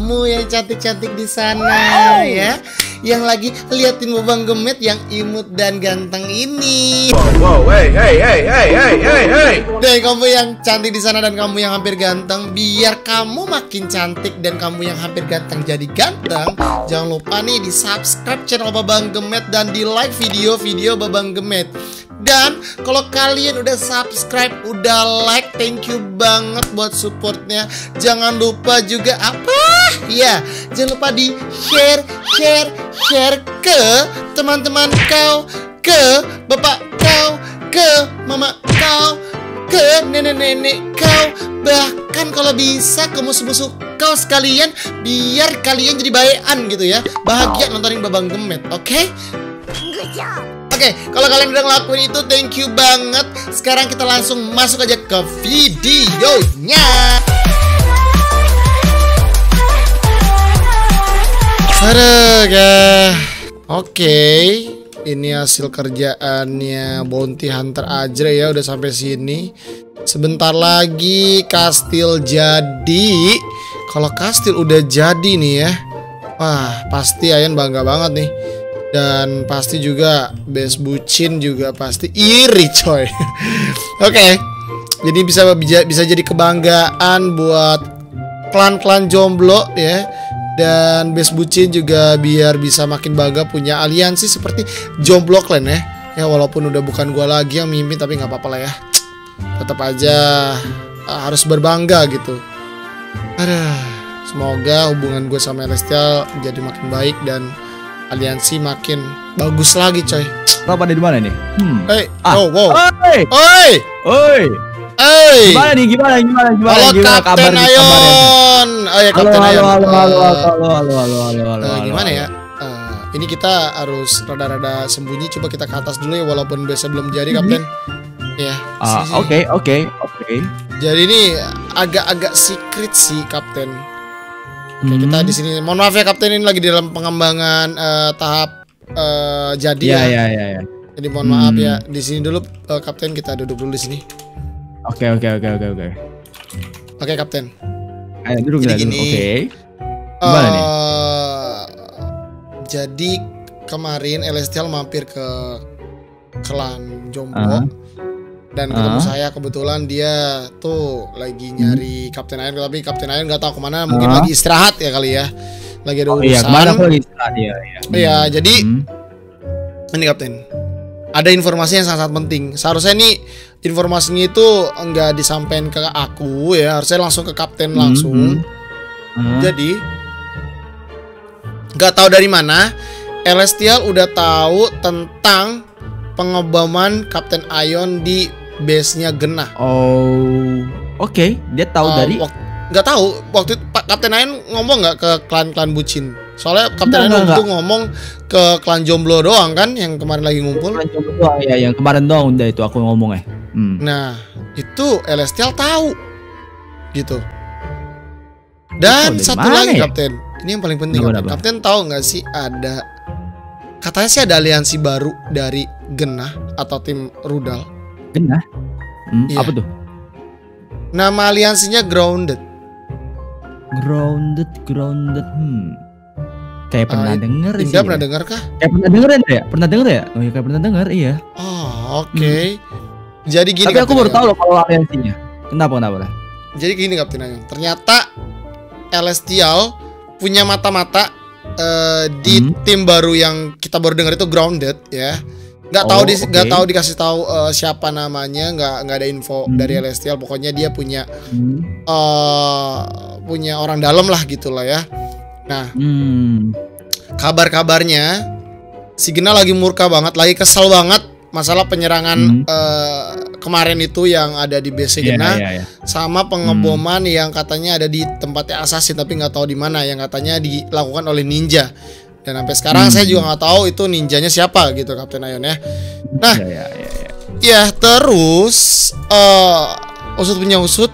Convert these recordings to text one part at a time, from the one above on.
kamu yang cantik-cantik di sana ya, yang lagi liatin Babang Gemet yang imut dan ganteng ini. Wow, hey. Dan kamu yang cantik di sana dan kamu yang hampir ganteng, biar kamu makin cantik dan kamu yang hampir ganteng jadi ganteng, jangan lupa nih di subscribe channel Babang Gemet dan di like video-video Babang Gemet. Dan kalau kalian udah subscribe, udah like, thank you banget buat supportnya. Jangan lupa juga apa? Ya, jangan lupa di share ke teman-teman kau, ke bapak kau, ke mama kau, ke nenek-nenek kau, bahkan kalau bisa ke musuh-musuh kau sekalian, biar kalian jadi bayan gitu ya. Bahagia nontonin Babang Gemet, oke? Oke, kalau kalian udah ngelakuin itu, thank you banget. Sekarang kita langsung masuk aja ke videonya. Oke, ini hasil kerjaannya Bounty Hunter Ajre ya, udah sampai sini. Sebentar lagi kastil jadi. Kalau kastil udah jadi nih ya, wah pasti Ayan bangga banget nih. Dan pasti juga base bucin juga pasti iri coy. Oke, jadi bisa jadi kebanggaan buat klan-klan jomblo ya. Dan base bucin juga biar bisa makin bangga punya aliansi seperti jomblo clan ya. Ya walaupun udah bukan gua lagi yang mimpin, tapi nggak apa-apa lah ya. Tetap aja harus berbangga gitu. Semoga hubungan gue sama Celestial jadi makin baik dan aliansi makin bagus lagi coy. Bapak ada di mana nih? Wow. Oi. Gimana nih? Gimana Halo Kapten Ayon. Oh ya Kapten Ayon. Halo. Gimana ya? Ini kita harus rada-rada sembunyi. Coba kita ke atas dulu ya, walaupun biasa belum jadi Kapten. Ya. Oke. Jadi ini agak-agak secret sih Kapten. Oke, kita di sini. Mohon maaf ya Kapten, ini lagi di dalam pengembangan tahap jadi ya. Jadi mohon maaf ya. Di sini dulu Kapten, kita duduk dulu di sini. Oke. Oke Kapten. Ayo duduk gini. Oke. Gimana nih? Jadi kemarin Celestial mampir ke klan Jomblo. Dan ketemu saya, kebetulan dia tuh lagi nyari Kapten Ayon, tapi Kapten Ayon nggak tahu kemana, mungkin lagi istirahat ya kali ya, lagi ada urusan. Iya, kemana aku lagi istirahat ya. Iya, jadi ini Kapten, ada informasi yang sangat penting. Seharusnya nih informasinya itu nggak disampaikan ke aku ya, harusnya langsung ke Kapten langsung. Jadi nggak tahu dari mana Celestial udah tahu tentang pengeboman Kapten Ayon di base-nya Genah. Oke. Dia tahu dari nggak tahu waktu itu Pak Kapten Ayon ngomong nggak ke klan-klan bucin. Soalnya Kapten Ayon itu ngomong ke klan jomblo doang kan, yang kemarin lagi ngumpul. Klan jomblo doang ya, yang kemarin doang udah itu aku ngomong ya. Nah, itu Celestial tahu gitu. Dan satu lagi ya? Kapten, ini yang paling penting Kapten tahu nggak sih, ada katanya sih ada aliansi baru dari Genah atau tim Rudal. Genah? Iya. Apa tuh? Nama aliansinya Grounded. Grounded. Kayak pernah denger sih. Tidak pernah dengar kah? Kayak pernah denger ya? Pernah denger ya? Oh iya, kayak pernah denger, iya. Oh, oke. Jadi gini. Tapi aku baru tahu loh kalau aliansinya. Kenapa lah? Jadi gini Kapten Ayon. Ternyata Celestial punya mata-mata di tim baru yang kita baru dengar itu Grounded ya. Nggak tahu dikasih tahu siapa namanya, nggak ada info dari Celestial. Pokoknya dia punya punya orang dalam lah gitulah ya. Nah, kabarnya si Genah lagi murka banget, lagi kesel banget masalah penyerangan kemarin itu yang ada di base Genah, sama pengeboman yang katanya ada di tempatnya Assassin tapi nggak tahu di mana, yang katanya dilakukan oleh ninja. Dan sampai sekarang saya juga nggak tahu itu ninjanya siapa gitu Kapten Ayon ya. Nah, ya terus usut punya usut,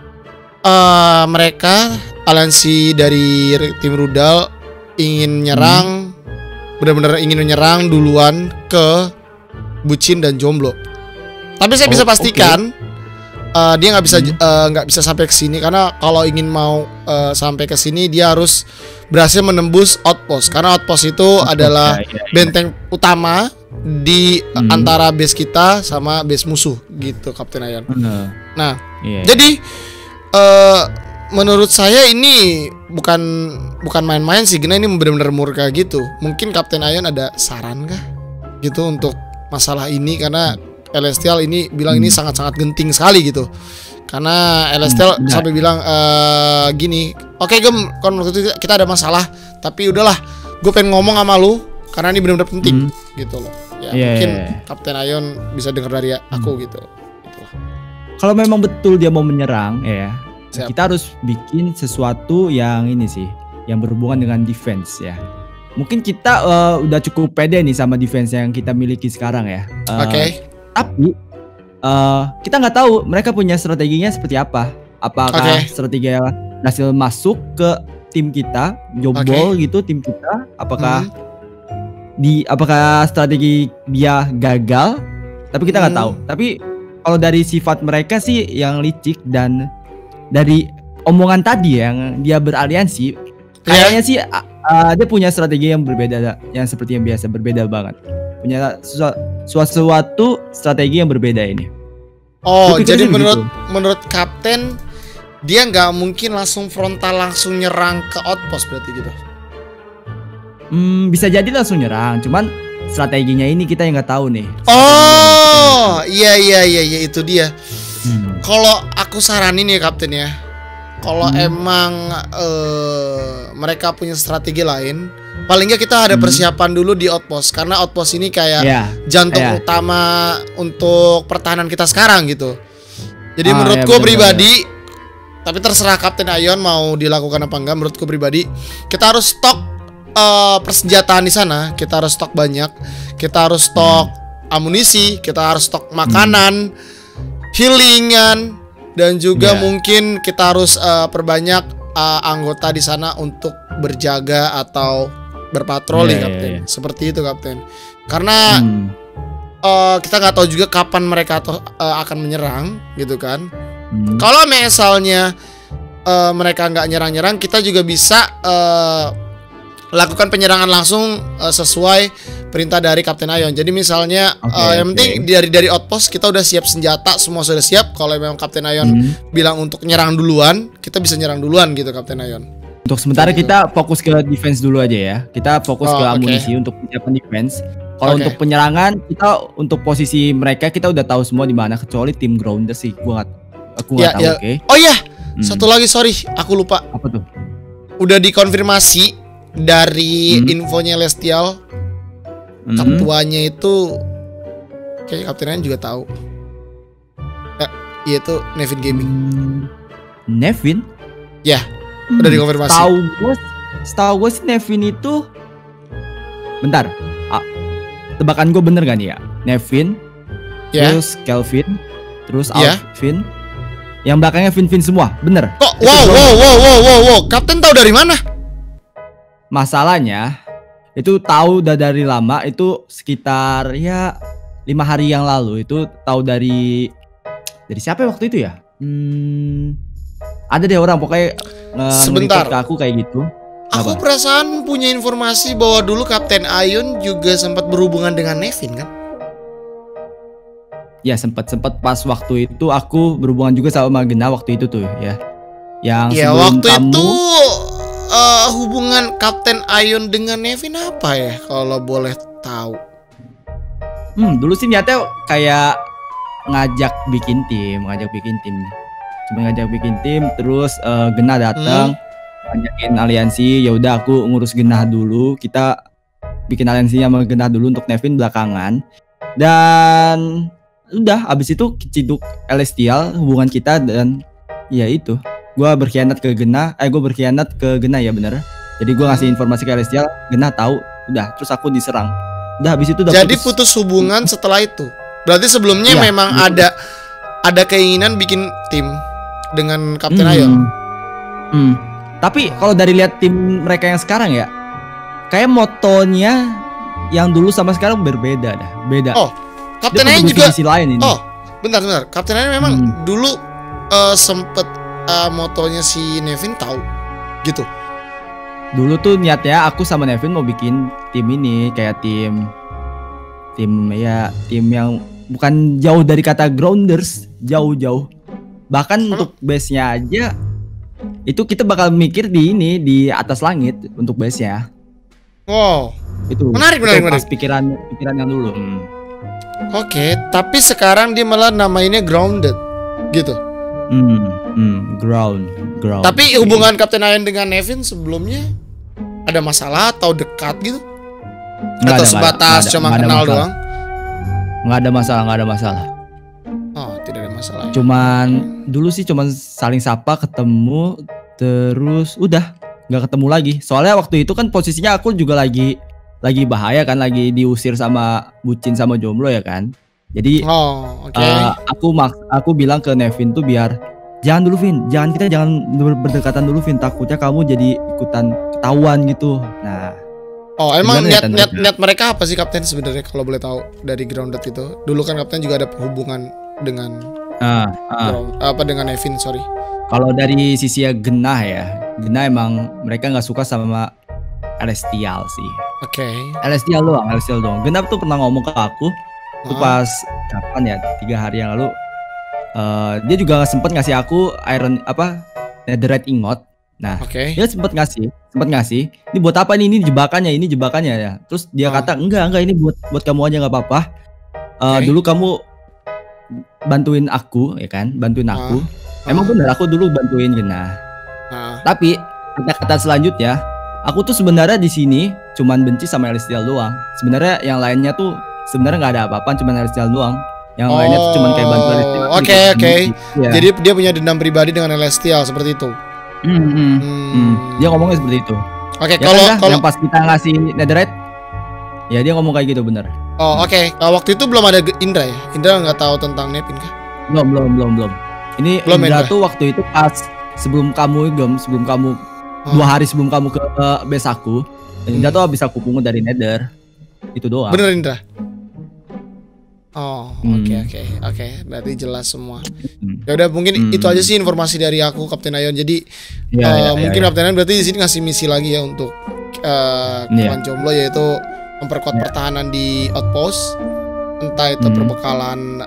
mereka aliansi dari tim Rudal ingin nyerang, benar-benar ingin menyerang duluan ke bucin dan jomblo. Tapi saya bisa pastikan dia nggak bisa sampai ke sini karena kalau ingin mau sampai ke sini dia harus berhasil menembus outpost karena outpost itu adalah benteng utama di antara base kita sama base musuh gitu Kapten Ayon. Nah, jadi menurut saya ini bukan main-main sih, Gena ini benar-benar murka gitu. Mungkin Kapten Ayon ada saran kah gitu untuk masalah ini karena Celestial ini bilang ini sangat-sangat genting sekali gitu. Karena Celestial sampai bilang gini, oke Gem, kan waktu itu kita ada masalah, tapi udahlah, gue pengen ngomong sama lu karena ini benar-benar penting gitu loh. Ya mungkin Kapten Ayon bisa dengar dari aku gitu. Kalau memang betul dia mau menyerang ya, kita harus bikin sesuatu yang ini sih, yang berhubungan dengan defense ya. Mungkin kita udah cukup pede nih sama defense yang kita miliki sekarang ya. Tapi kita nggak tahu mereka punya strateginya seperti apa. Apakah strategi berhasil masuk ke tim kita, jobol gitu tim kita? Apakah apakah strategi dia gagal? Tapi kita nggak tahu. Tapi kalau dari sifat mereka sih yang licik dan dari omongan tadi yang dia beraliansi, kayaknya sih dia punya strategi yang berbeda, yang seperti yang biasa, berbeda banget. Punya suatu strategi yang berbeda ini. Oh, jadi menurut Kapten dia nggak mungkin langsung frontal langsung nyerang ke outpost berarti gitu. Bisa jadi langsung nyerang, cuman strateginya ini kita yang nggak tahu nih. Oh, iya itu dia. Kalau aku saranin ya Kapten ya, kalau emang mereka punya strategi lain, paling nggak kita ada persiapan dulu di outpost karena outpost ini kayak jantung utama untuk pertahanan kita sekarang gitu. Jadi menurutku pribadi, tapi terserah Kapten Ayon mau dilakukan apa enggak. Menurutku pribadi, kita harus stok persenjataan di sana. Kita harus stok banyak. Kita harus stok amunisi. Kita harus stok makanan, healingan, dan juga mungkin kita harus perbanyak anggota di sana untuk berjaga atau berpatroli, Kapten. Seperti itu, Kapten. Karena kita nggak tahu juga kapan mereka akan menyerang, gitu kan? Kalau misalnya mereka nggak nyerang-nyerang, kita juga bisa lakukan penyerangan langsung sesuai perintah dari Kapten Ayon. Jadi misalnya yang penting dari outpost kita udah siap senjata, semua sudah siap. Kalau memang Kapten Ayon bilang untuk nyerang duluan, kita bisa nyerang duluan gitu Kapten Ayon. Untuk sementara kita fokus ke defense dulu aja ya. Kita fokus ke amunisi untuk persiapan defense. Kalau untuk penyerangan, kita untuk posisi mereka kita udah tahu semua di mana kecuali tim Grounder sih. Aku nggak tahu. Oh iya, satu lagi sorry, aku lupa. Apa tuh? Udah dikonfirmasi dari infonya Celestial, ketuanya itu kayaknya Kapten Ayon juga tahu. Yaitu Nevin Gaming. Nevin? Ya, udah dikonfirmasi. Setahu gue sih Nevin itu, bentar, tebakan gue bener gak nih ya? Nevin, terus Kelvin, terus Alvin, yang belakangnya Vin semua, bener? Kok? Wow, Kapten tahu dari mana? Masalahnya itu tahu udah dari lama, itu sekitar ya 5 hari yang lalu. Itu tahu dari siapa waktu itu ya? Ada deh orang pokoknya sebentar ke aku kayak gitu. Aku perasaan punya informasi bahwa dulu Kapten Ayon juga sempat berhubungan dengan Nevin kan? Ya sempat pas waktu itu aku berhubungan juga sama Gena waktu itu tuh ya. Yang waktu itu hubungan Kapten Ayon dengan Nevin apa ya kalau boleh tahu? Dulu sih niatnya kayak ngajak bikin tim. Cuma ngajak bikin tim, terus Gena datang, ngajakin aliansi. Ya udah aku ngurus Gena dulu. Kita bikin aliansi sama Gena dulu untuk Nevin belakangan. Dan udah abis itu keciduk Celestial hubungan kita dan ya itu. Gue berkhianat ke Gena, ya bener. Jadi gue ngasih informasi ke Celestial, Gena tahu, udah terus aku diserang. Udah habis itu udah jadi putus hubungan setelah itu. Berarti sebelumnya memang ada keinginan bikin tim dengan Kapten Ayon. Tapi kalau dari lihat tim mereka yang sekarang ya, kayak motonya yang dulu sama sekarang berbeda dah, beda. Oh, Kapten Ayon juga sisi lain ini. Oh, Bentar. Kapten Ion memang dulu sempet motonya si Nevin tahu gitu. Dulu tuh niatnya aku sama Nevin mau bikin tim ini kayak tim yang bukan jauh dari kata grounders, jauh. Bahkan untuk base-nya aja itu kita bakal mikir di atas langit untuk base-nya. Wow. Itu menarik. Pikiran yang dulu. Oke, tapi sekarang dia malah namainnya grounded gitu. Ground. Tapi hubungan Kapten Ion dengan Nevin sebelumnya ada masalah atau dekat gitu? Atau sebatas cuma kenal doang? Nggak ada masalah. Oh, tidak ada masalah. Cuman dulu sih cuman saling sapa, ketemu, terus udah nggak ketemu lagi. Soalnya waktu itu kan posisinya aku juga lagi bahaya kan, lagi diusir sama bucin sama jomblo ya kan. Jadi aku bilang ke Nevin tuh biar jangan dulu Vin, kita jangan berdekatan dulu Vin, takutnya kamu jadi ikutan ketahuan gitu. Nah, emang niat mereka apa sih Kapten sebenarnya kalau boleh tahu dari grounded itu? Dulu kan Kapten juga ada hubungan dengan dengan Nevin, sorry. Kalau dari sisi Genah emang mereka nggak suka sama Celestial sih. Oke. Celestial doang. Genah tuh pernah ngomong ke aku tuh pas kapan ya, 3 hari yang lalu. Dia juga sempet ngasih aku netherite ingot. Nah, dia sempet ngasih. Ini buat apa nih? Ini jebakannya ya. Terus dia kata enggak ini buat kamu aja nggak apa-apa. Dulu kamu bantuin aku ya kan, aku. Emang benar aku dulu bantuin Genah. Tapi kata selanjutnya, aku tuh sebenarnya di sini cuman benci sama Celestial doang. Sebenarnya yang lainnya tuh sebenarnya nggak ada apa-apa, cuman Celestial doang. Yang lainnya tuh cuman kayak bantu Celestial. Oke. Ya. Jadi dia punya dendam pribadi dengan Celestial seperti itu. Dia ngomongnya seperti itu. Oke, ya kalau yang pas kita ngasih netherite, ya dia ngomong kayak gitu bener. Oke. Waktu itu belum ada Indra ya? Indra nggak tahu tentang Nevin kah? Belum. Ini belum Indra tuh waktu itu pas sebelum kamu 2 hari sebelum kamu ke base aku, Indra tuh habis aku pungut dari nether. Itu doang. Bener Indra? Oke. Berarti jelas semua. Ya udah, mungkin itu aja sih informasi dari aku Kapten Ion. Jadi mungkin Kapten Ion berarti di sini ngasih misi lagi ya untuk kawan jomblo, yaitu memperkuat pertahanan di outpost. Entah itu perbekalan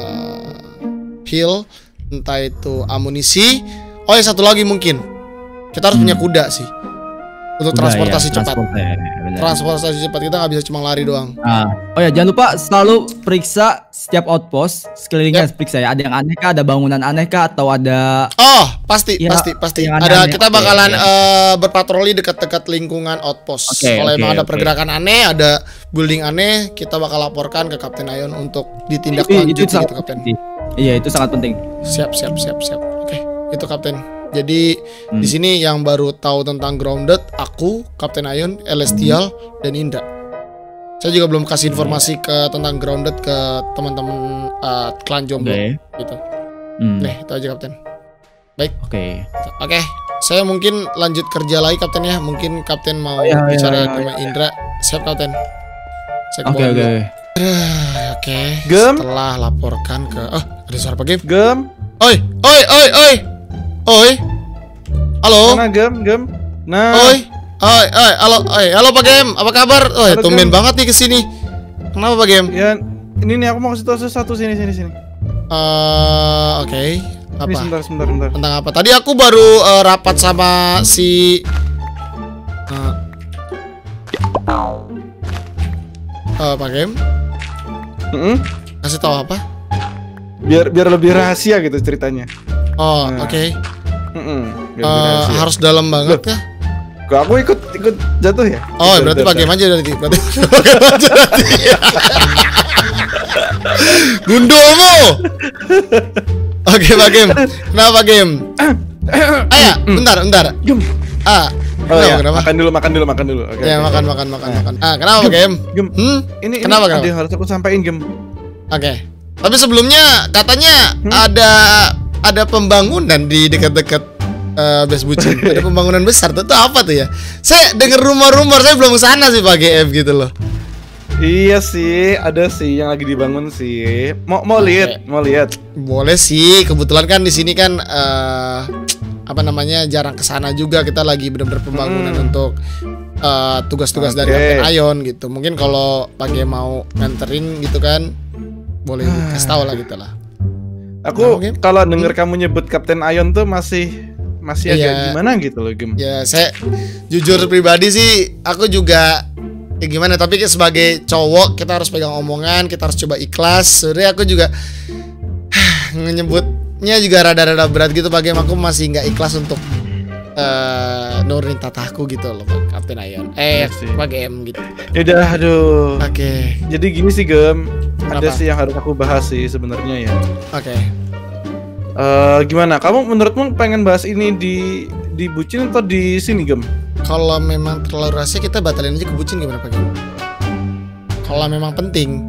heal, entah itu amunisi. Ya satu lagi mungkin kita harus punya kuda sih untuk transportasi cepat. Transportasi cepat, kita nggak bisa cuma lari doang. Jangan lupa selalu periksa setiap outpost sekelilingnya. Periksa ya, ada yang aneh kah, ada bangunan aneh kah, atau ada pasti ada. Kita bakalan berpatroli dekat-dekat lingkungan outpost. Kalau emang ada pergerakan aneh, ada building aneh, kita bakal laporkan ke Kapten Ion untuk ditindaklanjuti gitu Kapten. Iya, itu sangat penting. Siap. Oke, itu Kapten. Jadi di sini yang baru tahu tentang grounded aku, Kapten Ion, Celestial, dan Indra. Saya juga belum kasih informasi tentang grounded ke teman-teman klan jomblo gitu. Itu aja Kapten. Baik. Oke. Saya mungkin lanjut kerja lagi Kapten ya. Mungkin Kapten mau bicara sama Indra. Siap Kapten. Oke. Gem. Setelah laporkan ke ada suara Pak Gem. Gem. Oi. Halo. Mana Gem? Nah. Halo Pak Gem, apa kabar? Tumben banget nih kesini. Kenapa Pak Gem? Ya, ini nih aku mau kasih tahu sesuatu sini. Oke. Apa? Ini sebentar. Tentang apa? Tadi aku baru rapat sama si Pak Gem. Kasih tahu apa? Biar lebih rahasia gitu ceritanya. Oke. Harus dalam banget ya. Aku ikut jatuh ya. Berarti Pak Gem aja berarti. Gundulmu. Oke Pak Gem. Kenapa Gem? Bentar. Gem. Kenapa? Makan dulu. Ya, makan. Kenapa Gem? Ini kenapa? Ada yang harus aku sampaikan Gem. Oke. Tapi sebelumnya katanya ada pembangunan di dekat-dekat base bucin. Ada pembangunan besar. Itu apa tuh ya? Saya dengar rumor-rumor, saya belum kesana sih Pak GF gitu loh. Iya sih, ada sih yang lagi dibangun sih. Mau lihat, mau lihat. Boleh sih, kebetulan kan di sini kan apa namanya jarang kesana juga, kita lagi benar-benar pembangunan untuk tugas-tugas dari Kapten Ion gitu. Mungkin kalau pagi mau nganterin gitu kan, boleh kasih tahu lah gitu lah. Aku kalau denger kamu nyebut Kapten Ion tuh masih agak gimana gitu loh, Gem. Ya saya jujur pribadi sih, aku juga ya gimana, tapi sebagai cowok kita harus pegang omongan, kita harus coba ikhlas. Sebenarnya aku juga nyebutnya juga rada-rada berat gitu, bagaimana aku masih nggak ikhlas untuk nurunin tatahku gitu loh, Kapten Ion. Pak GM gitu. Yaudah, aduh. Oke. Jadi gini sih, Gem. Ada Apa? sih yang harus aku bahas sih sebenarnya ya. Oke. Gimana? Kamu menurutmu pengen bahas ini di Bucin atau di sini, Gem? Kalau memang terlalu rahasia kita batalin aja ke Bucin gimana Pak GM? Kalau memang penting.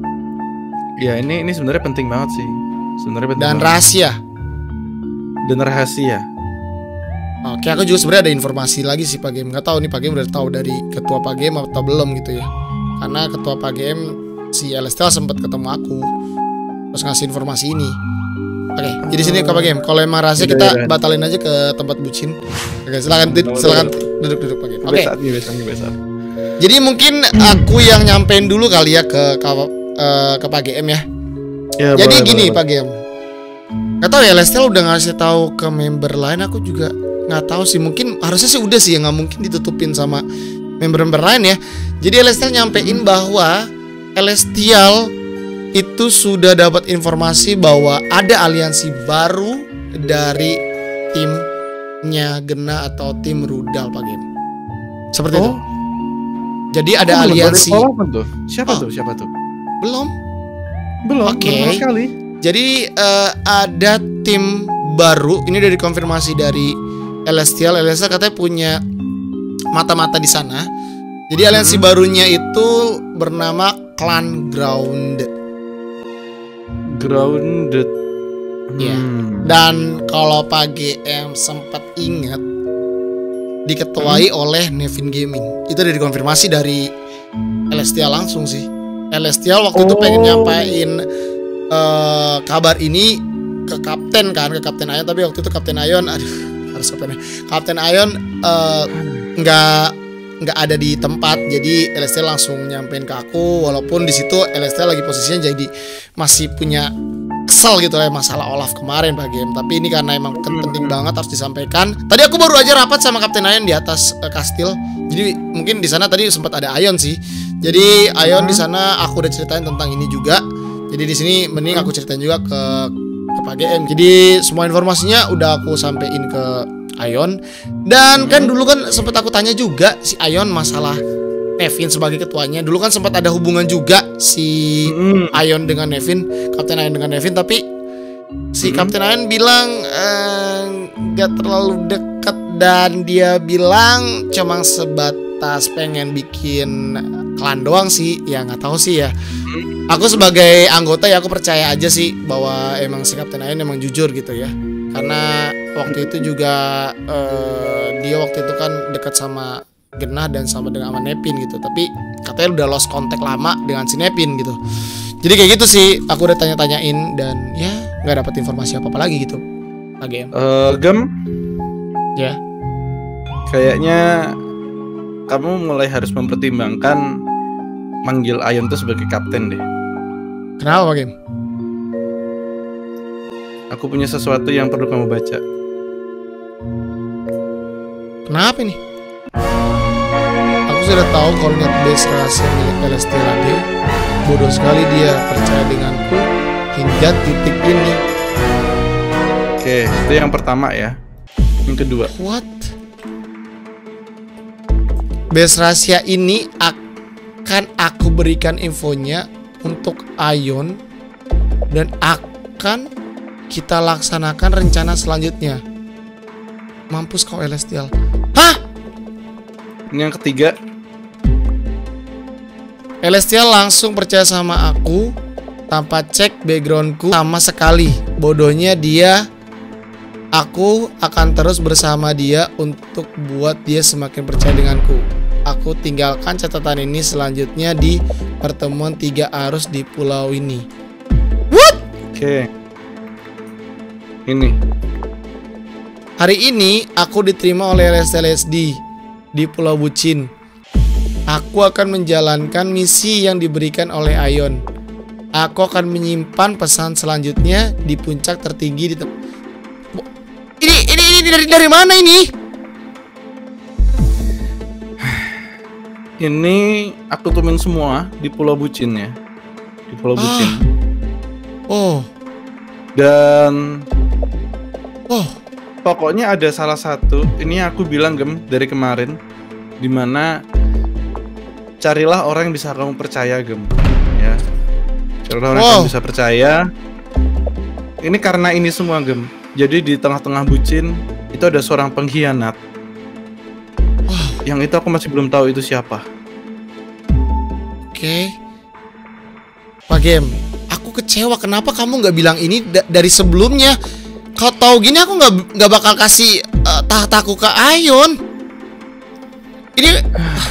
Ya ini sebenarnya penting banget sih. Sebenarnya penting. Dan banget. rahasia. Dan rahasia. Oke, aku juga sebenarnya ada informasi lagi sih Pak GM. Nggak tahu nih Pak GM udah tahu dari ketua Pak GM atau belum gitu ya. Karena ketua Pak GM si Elestel sempat ketemu aku terus ngasih informasi ini. Oke, jadi sini ke Pak GM. Kalau emang rahasia kita batalin aja ke tempat Bucin. Oke, silakan duduk Pak GM. Oke. Biasa. Jadi mungkin aku yang nyampein dulu kali ya ke Pak GM ya. Ya, jadi boleh, gini boleh. Pak GM. Gak tahu ya, Lestel udah ngasih tahu ke member lain, aku juga nggak tahu sih. Mungkin harusnya sih udah sih ya, nggak mungkin ditutupin sama member-member lain ya. Jadi Lestel nyampein bahwa Celestial itu sudah dapat informasi bahwa ada aliansi baru dari timnya Gena atau tim Rudal Pak GM. Seperti itu. Jadi ada aliansi. Siapa tuh? Belum Oke. sama sekali. Jadi ada tim baru, ini udah dikonfirmasi dari Celestial. Celestial katanya punya mata-mata di sana. Jadi aliansi barunya itu bernama Clan Grounded. Ya. Dan kalau Pak GM sempat ingat, diketuai oleh Nevin Gaming. Itu udah dikonfirmasi dari Celestial langsung sih. Celestial waktu itu pengen nyampain kabar ini ke Kapten Ion, tapi waktu itu Kapten Ion Kapten Ion nggak ada di tempat, jadi LST langsung nyampein ke aku, walaupun di situ LST lagi posisinya jadi masih punya kesel gitu ya masalah Olaf kemarin Pak GM, tapi ini karena emang penting banget harus disampaikan. Tadi aku baru aja rapat sama Kapten Ion di atas kastil, jadi mungkin di sana tadi sempat ada Ion sih, jadi Ion di sana aku udah ceritain tentang ini juga. Jadi di sini mending aku ceritain juga ke Pak GM. Jadi semua informasinya udah aku sampein ke Ion. Dan kan dulu kan sempat aku tanya juga si Ion masalah Nevin sebagai ketuanya. Dulu kan sempat ada hubungan juga si Ion dengan Nevin, Kapten Ion dengan Nevin, tapi si Kapten Ion bilang gak terlalu dekat, dan dia bilang cuma sebatas pengen bikin klan doang sih. Ya nggak tahu sih ya. Aku sebagai anggota ya aku percaya aja sih bahwa emang si Kapten Ion emang jujur gitu ya. Karena waktu itu juga dia waktu itu kan dekat sama Genah dan sama dengan Nepin gitu. Tapi katanya udah lost contact lama dengan si Nepin gitu. Jadi kayak gitu sih, aku udah tanya-tanyain dan ya nggak dapat informasi apa-apa lagi gitu. Gem. Ya. Kayaknya kamu mulai harus mempertimbangkan manggil Ion tuh sebagai kapten deh. Kenapa Gem? Aku punya sesuatu yang perlu kamu baca. Kenapa nih? Aku sudah tahu kalau net base rahasia milik Celestial AD. Bodoh sekali dia percaya denganku hingga titik ini. Oke, itu yang pertama ya. Yang kedua. What? Base rahasia ini akan aku berikan infonya untuk Ion dan akan kita laksanakan rencana selanjutnya. Mampus kau Celestial. Hah? Ini yang ketiga. Celestial langsung percaya sama aku tanpa cek backgroundku sama sekali. Bodohnya dia. Aku akan terus bersama dia untuk buat dia semakin percaya denganku. Aku tinggalkan catatan ini selanjutnya di pertemuan 3 arus di pulau ini. What? Oke. Ini. Hari ini aku diterima oleh LSD di Pulau Bucin. Aku akan menjalankan misi yang diberikan oleh Aion. Aku akan menyimpan pesan selanjutnya di puncak tertinggi di Ini dari mana ini? Ini aku tumin semua di Pulau Bucin ya. Di Pulau Bucin. Oh. Dan pokoknya ada salah satu, ini aku bilang Gem dari kemarin, dimana carilah orang yang bisa kamu percaya Gem, ya. Carilah orang yang kamu bisa percaya. Ini karena ini semua Gem. Jadi di tengah-tengah Bucin itu ada seorang pengkhianat. Yang itu aku masih belum tahu itu siapa. Oke. Pak Game, aku kecewa. Kenapa kamu nggak bilang ini dari sebelumnya? Kalau tahu gini aku nggak bakal kasih tahtaku ke Aion. Ini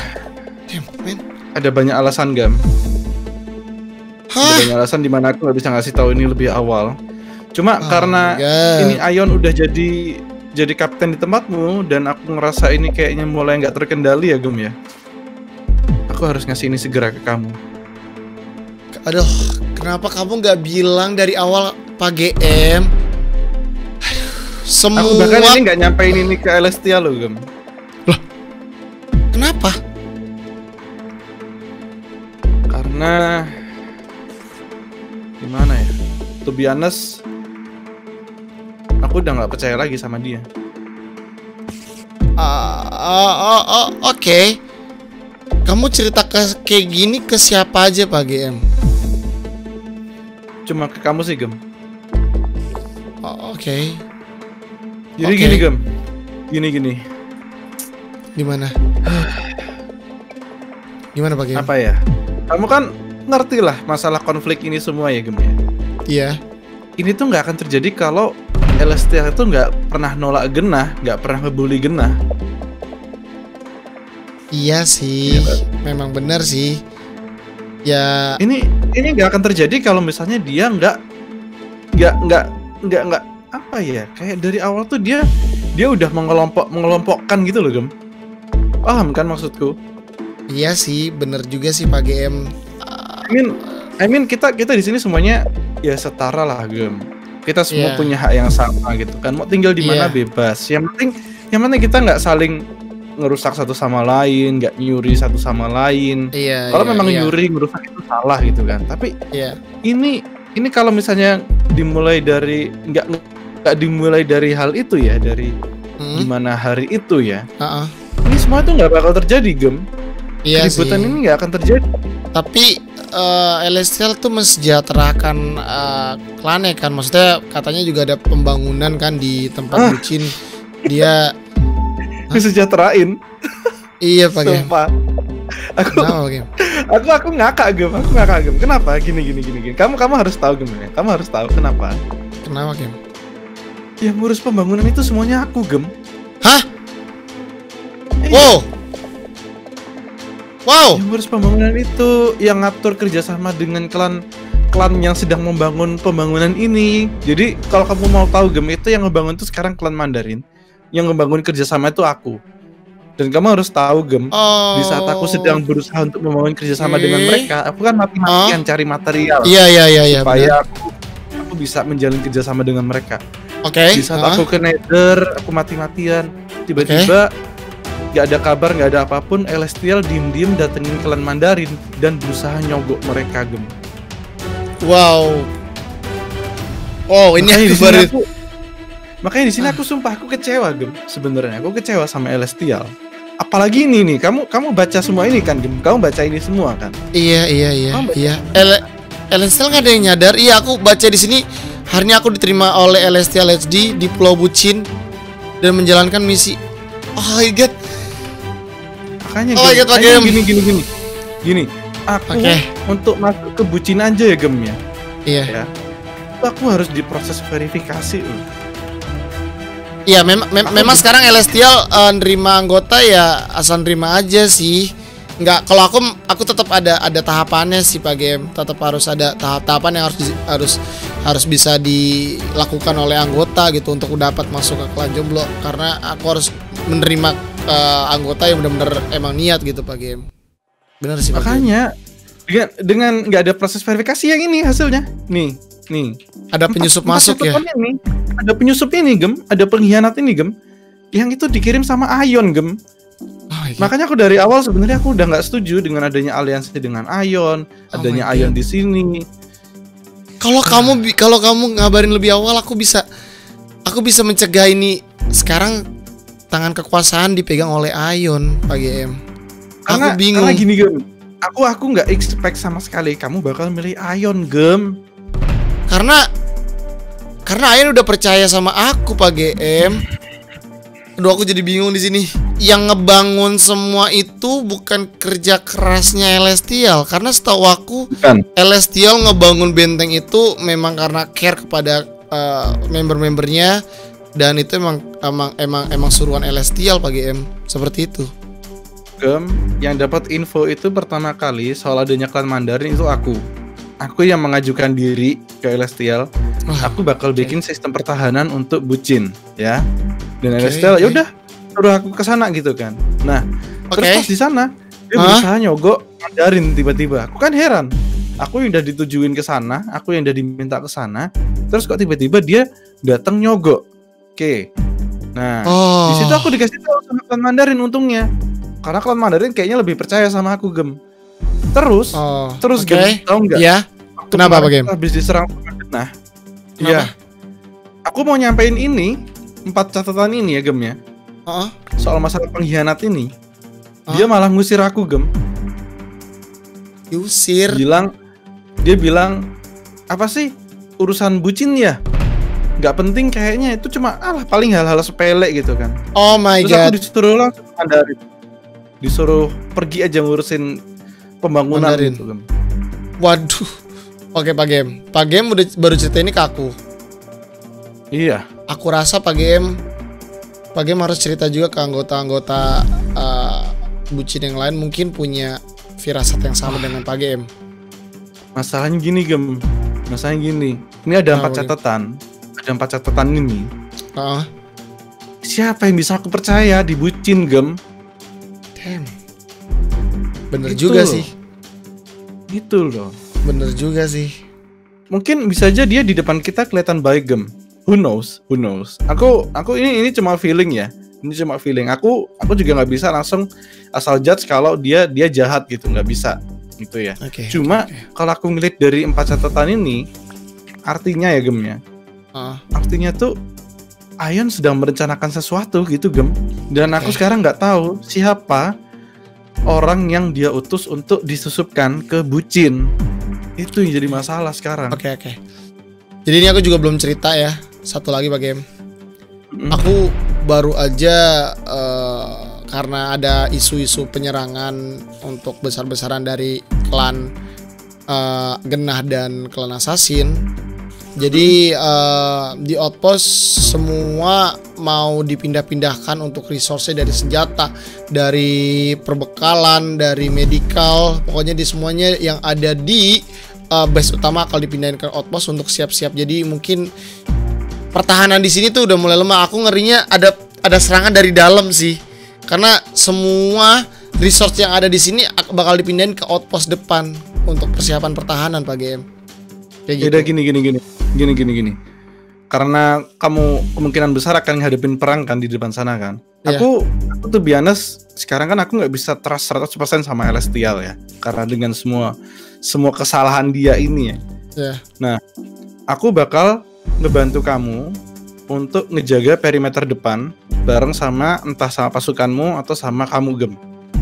ada banyak alasan Gam. Ada banyak alasan dimana aku nggak bisa ngasih tahu ini lebih awal. Cuma karena ini Aion udah jadi kapten di tempatmu dan aku ngerasa ini kayaknya mulai nggak terkendali ya Gem ya. Aku harus ngasih ini segera ke kamu. Aduh, kenapa kamu nggak bilang dari awal Pak GM? Semua. Aku bahkan ini nggak nyampein ini ke Celestia loh Gem. Loh, kenapa? Karena gimana ya? To be honest, aku udah nggak percaya lagi sama dia. Oke. Kamu cerita kayak gini ke siapa aja Pak GM? Cuma ke kamu sih Gem. Oke. Jadi gini Gem. Gini. Gimana? Gimana Pak GM? Apa ya? Kamu kan ngerti lah masalah konflik ini semua ya Gem ya. Iya. Ini tuh nggak akan terjadi kalau Celestia itu nggak pernah nolak Genah, nggak pernah ngebully Genah. Iya sih, memang benar sih. Ya. Ini nggak akan terjadi kalau misalnya dia nggak apa ya? Kayak dari awal tuh dia udah mengelompokkan gitu loh Gem. Paham kan maksudku? Iya sih, bener juga sih Pak GM. I mean kita di sini semuanya ya setara lah Gem. Kita semua punya hak yang sama gitu kan. Mau tinggal di mana bebas. Yang penting kita nggak saling ngerusak satu sama lain, nggak nyuri satu sama lain. Kalau memang nyuri ngerusak itu salah gitu kan. Tapi ini kalau misalnya dimulai dari nggak dimulai dari hal itu ya, dari gimana hari itu ya. Ini semua tuh nggak bakal terjadi Gem. Iya sih. Keributan ini nggak akan terjadi. Tapi Celestial tuh mensejahterakan klannya kan. Maksudnya katanya juga ada pembangunan kan di tempat Bucin. Dia disejahterain. Iya Pak Gem. Aku ngakak Gem. Kenapa? Gini. Kamu harus tahu Gem ya. Kamu harus tahu kenapa. Kenapa Gem? Yang ngurus pembangunan itu semuanya aku Gem. Hah? Wow. Yang ngurus pembangunan itu yang ngatur kerjasama dengan klan yang sedang membangun pembangunan ini. Jadi kalau kamu mau tahu Gem, itu yang ngebangun itu sekarang klan Mandarin. Yang ngebangun kerjasama itu aku. Dan kamu harus tahu Gem, di saat aku sedang berusaha untuk membangun kerjasama dengan mereka, aku kan mati-matian cari material. Iya. Supaya aku bisa menjalin kerjasama dengan mereka. Oke. Di saat aku ke Nether, aku mati-matian. Tiba-tiba gak ada kabar, gak ada apapun. Celestial diem-diem datengin klan Mandarin dan berusaha nyogok mereka Gem. Wow. Oh, ini aku baru. Makanya di sini aku sumpah aku kecewa Gem. Sebenarnya aku kecewa sama Celestial. Apalagi ini nih, kamu baca semua ini kan Gem? Kamu baca ini semua kan? Iya. Celestial nggak ada yang nyadar. Iya, aku baca di sini. Hari ini aku diterima oleh Celestial HD di Pulau Bucin dan menjalankan misi. Oh my god. Makanya gini. Aku untuk masuk ke Bucin aja ya Gem ya. Iya. Ya. Aku harus diproses verifikasi loh. Ya memang sekarang Celestial nerima anggota ya asal nerima aja sih. Nggak, kalau aku tetap ada tahapannya sih Pak Game. Tetap harus ada tahapan yang harus bisa dilakukan oleh anggota gitu untuk dapat masuk ke klan jomblo, karena aku harus menerima anggota yang benar-benar emang niat gitu Pak Game. Benar sih Pak Makanya dengan nggak ada proses verifikasi yang ini hasilnya. Nih. Ada penyusup masuk ya. Ada penyusup ini, Gem. Ada pengkhianat ini, Gem. Yang itu dikirim sama Ion, Gem. Makanya aku dari awal sebenarnya aku udah nggak setuju dengan adanya aliansi dengan Ion, adanya Ion di sini. Kalau kamu ngabarin lebih awal, aku bisa mencegah ini. Sekarang tangan kekuasaan dipegang oleh Ion, Pak GM. Aku bingung. Karena gini, Gem. Aku nggak expect sama sekali kamu bakal milih Ion, Gem. Karena Ion udah percaya sama aku, Pak GM. Aduh, aku jadi bingung di sini. Yang ngebangun semua itu bukan kerja kerasnya Celestial, karena setahu aku Celestial ngebangun benteng itu memang karena care kepada member-membernya, dan itu emang suruhan Celestial Pak GM, seperti itu. Yang dapat info itu pertama kali soal adanya klan Mandarin itu aku yang mengajukan diri ke Celestial. Aku bakal bikin sistem pertahanan untuk Bucin ya. Dan Celestial ya udah suruh aku ke sana gitu kan. Nah, terus pas di sana dia berusaha nyogok Mandarin tiba-tiba. Aku kan heran. Aku yang udah ditujuin ke sana, aku yang udah diminta ke sana, terus kok tiba-tiba dia datang nyogok. Oke. Nah, di situ aku dikasih tahu sama klan Mandarin untungnya. Karena klan Mandarin kayaknya lebih percaya sama aku, Gem. Terus Gem, tahu nggak? Iya. Kenapa Pak Gem? Habis diserang nah. Iya. Aku mau nyampein ini 4 catatan ini ya, Gem ya. Soal masalah pengkhianat ini. Dia malah ngusir aku, Gem. Diusir? Dia bilang apa sih? Urusan Bucin ya? Nggak penting kayaknya, itu cuma paling hal-hal sepele gitu kan. Oh my God. Terus aku disuruh langsung Mandarin. Disuruh pergi aja ngurusin pembangunan Mandarin. Gitu, Gem. Waduh. Oke Pak Gem. Pak Gem baru cerita ini ke aku. Iya. Aku rasa Pak Gem harus cerita juga ke anggota-anggota Bucin yang lain, mungkin punya firasat yang sama dengan Pak Gem. Masalahnya gini, Gem. Ini ada 4 catatan. Ada 4 catatan ini. Siapa yang bisa aku percaya di Bucin, Gem? Damn. Bener gitu juga loh. Sih. Gitu loh. Bener juga sih. Mungkin bisa aja dia di depan kita kelihatan baik, Gem. Who knows? Aku ini cuma feeling ya. Ini cuma feeling. Aku juga nggak bisa langsung asal judge kalau dia jahat gitu, nggak bisa gitu ya. Cuma kalau aku ngeliat dari 4 catatan ini, artinya ya, Gem ya. Artinya tuh Ion sedang merencanakan sesuatu gitu, Gem. Dan aku sekarang nggak tahu siapa orang yang dia utus untuk disusupkan ke Bucin. Itu yang jadi masalah sekarang. Oke. Jadi ini aku juga belum cerita ya. Satu lagi Pak Gem. Aku baru aja karena ada isu-isu penyerangan untuk besar-besaran dari klan Genah dan klan Assassin. Jadi di outpost semua mau dipindah-pindahkan untuk resource-nya, dari senjata, dari perbekalan, dari medical, pokoknya di semuanya yang ada di base utama akan dipindahin ke outpost untuk siap-siap. Jadi mungkin pertahanan di sini tuh udah mulai lemah. Aku ngerinya ada serangan dari dalam sih. Karena semua resource yang ada di sini bakal dipindahin ke outpost depan untuk persiapan pertahanan Pak GM. Kayak gitu. Udah gini. Karena kamu kemungkinan besar akan ngadepin perang kan di depan sana kan. Aku tuh biasa sekarang kan aku nggak bisa trust 100% sama Celestial ya. Karena dengan semua kesalahan dia ini ya. Nah, aku bakal ngebantu kamu untuk ngejaga perimeter depan bareng sama entah sama pasukanmu atau sama kamu, Gem.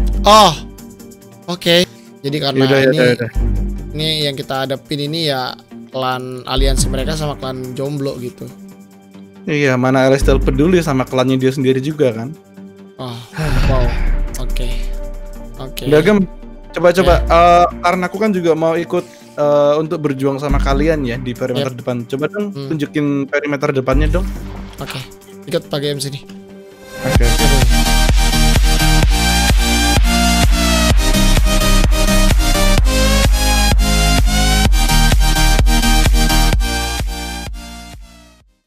Oke. Jadi karena ini yang kita hadapin ini ya klan aliansi mereka sama klan jomblo gitu. Iya, mana Celestial peduli sama klannya dia sendiri juga kan. Wow. Oke. Udah, Gem. Coba karena aku kan juga mau ikut untuk berjuang sama kalian ya di perimeter depan. Coba dong tunjukin perimeter depannya dong. Oke. ikut pakai MC nih. Oke.